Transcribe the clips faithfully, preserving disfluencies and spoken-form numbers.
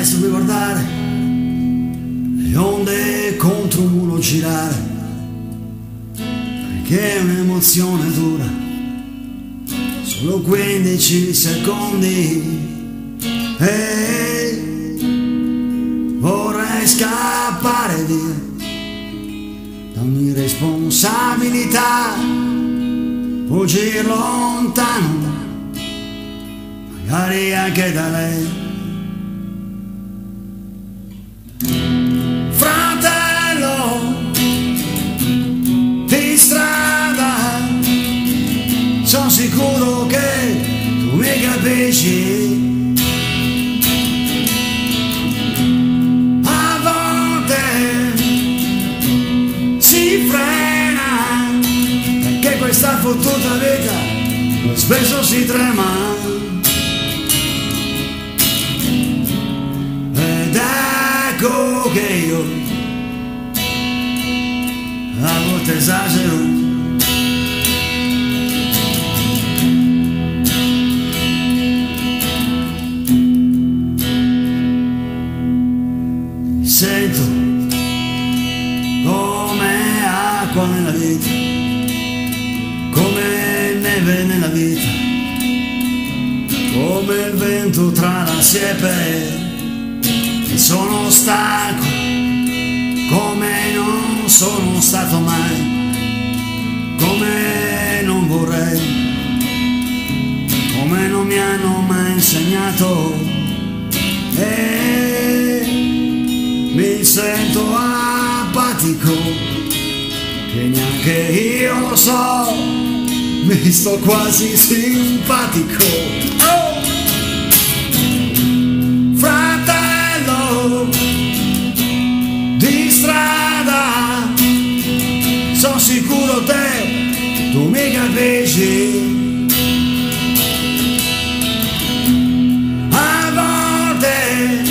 presto per guardare le onde contro un muro girare, perché è un'emozione dura, solo quindici secondi e vorrei scappare via da ogni responsabilità, fuggire lontano, magari anche da lei. Fratello di strada, sono sicuro che tu mi capisci. A volte si frena, perché questa fottuta vita spesso si trema. Ed ecco che io a volte esagero, mi sento come acqua nella vita, come neve nella vita, come il vento tra la siepe. E sono stanco come non sono stato mai, come non vorrei, come non mi hanno mai insegnato, e mi sento apatico, che neanche io lo so, mi sto quasi simpatico. Oh! Di strada, sono sicuro te, tu mi capisci. A volte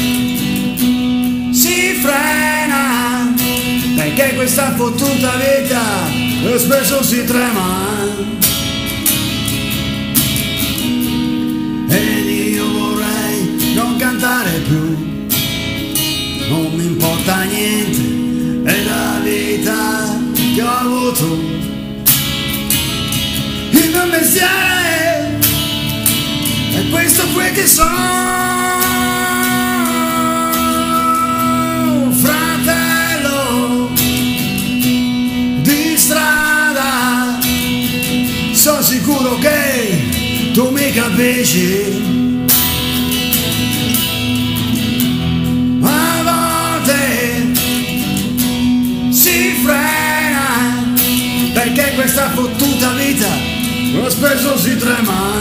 si frena, perché questa fottuta vita spesso si trema. Ed io vorrei non cantare più, non mi importa niente, è la vita che ho avuto. Il mio mestiere è questo qui che sono. Fratello di strada, sono sicuro che tu mi capisci. Perché questa fottuta vita spesso si trema.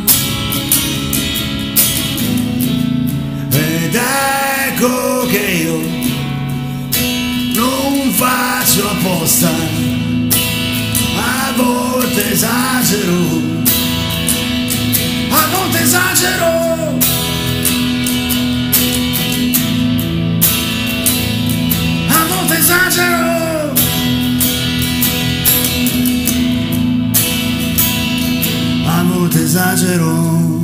Ed ecco che io non faccio apposta, a volte esagero, a volte esagero, a volte esagero. Esagero.